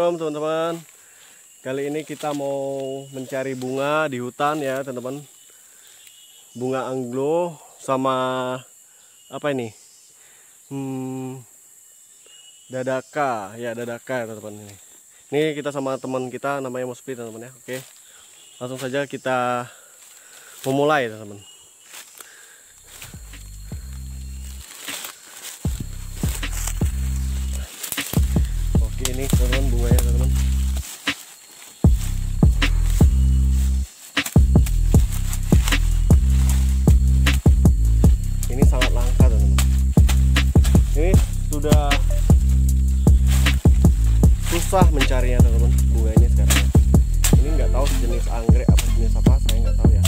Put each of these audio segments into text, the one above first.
Assalamualaikum teman-teman. Kali ini kita mau mencari bunga di hutan ya teman-teman. Bunga anglo sama apa ini? Dadaka ya, dadaka ya teman-teman ini. Ini kita sama teman kita namanya Mospi teman-teman ya. Oke. Langsung saja kita memulai teman-teman. Oke, ini teman-teman bunganya teman-teman. Ini sangat langka teman-teman. Ini sudah susah mencarinya teman-teman, bunga ini sekarang. Ini nggak tahu jenis anggrek apa jenis apa, saya nggak tahu ya.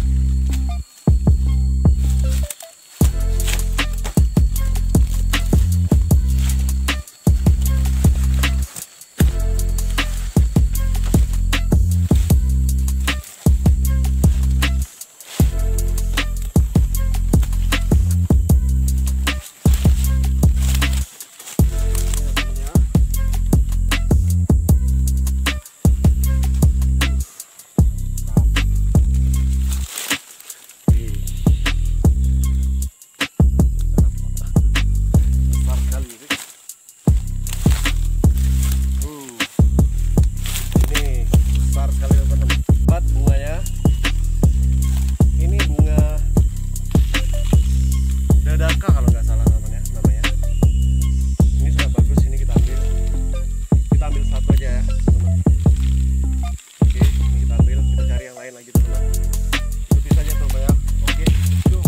Dadaka kalau nggak salah namanya. Ini sudah bagus, ini kita ambil satu aja ya teman-teman. Oke, ini kita ambil, kita cari yang lain lagi teman-teman. Ikuti saja teman-teman ya. Oke, go.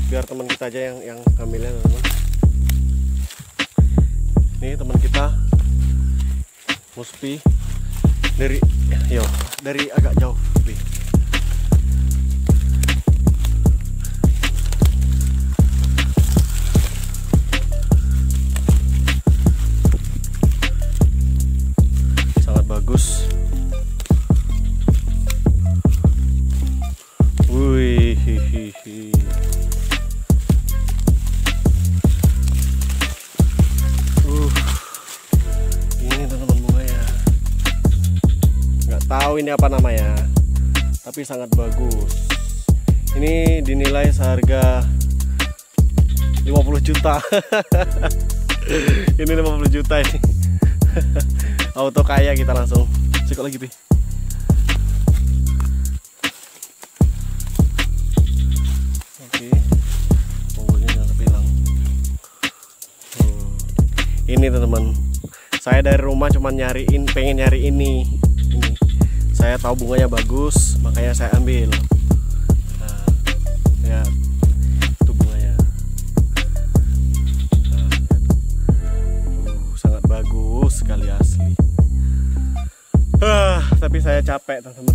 biar teman kita aja yang ngambilnya teman-teman. Ini teman kita Muspi dari agak jauh nih. Sangat bagus. Wih, ini teman-teman bunganya. Nggak tahu ini apa namanya, tapi sangat bagus. Ini dinilai seharga 50 juta. Ini 50 juta ini. Auto kaya kita langsung. Cek lagi, Pi. Oke. Bonggolnya jangan sampai hilang. Ini teman-teman. Saya dari rumah cuma pengen nyari ini. Saya tahu bunganya bagus, makanya saya ambil. Nah, ya, itu bunganya. Nah, sangat bagus sekali asli. Tapi saya capek teman-teman.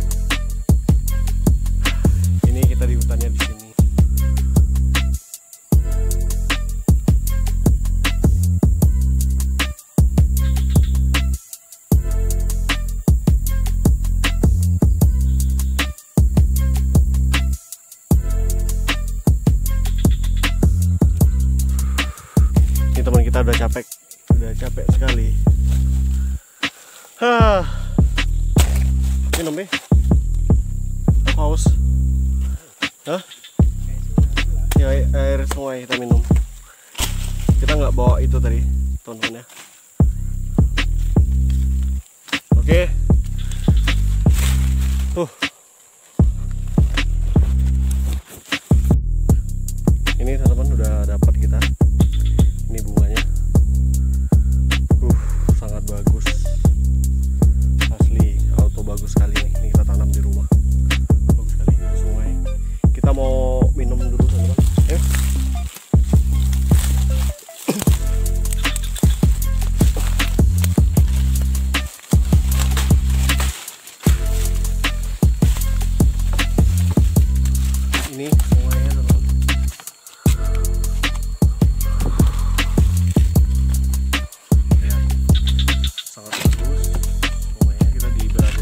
Ini kita di hutannya di sini. Teman kita udah capek sekali. Minum deh. Haus. Hah? Ya, air sungai kita minum. Kita nggak bawa itu tadi, teman-teman ya. Oke. Ini teman-teman udah dapat kita. Ini bunganya sangat bagus asli, auto bagus sekali nih. Ini kita tanam di rumah, bagus sekali. Sungai kita mau minum dulu teman-teman. Ini sungainya teman-teman.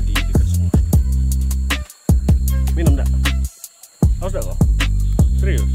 Minum enggak? Haus enggak kok? Serius?